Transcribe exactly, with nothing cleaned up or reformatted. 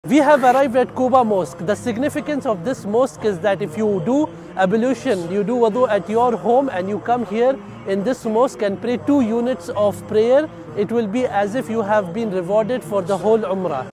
We have arrived at Quba Mosque. The significance of this mosque is that if you do ablution, you do wudu at your home and you come here in this mosque and pray two units of prayer, it will be as if you have been rewarded for the whole Umrah.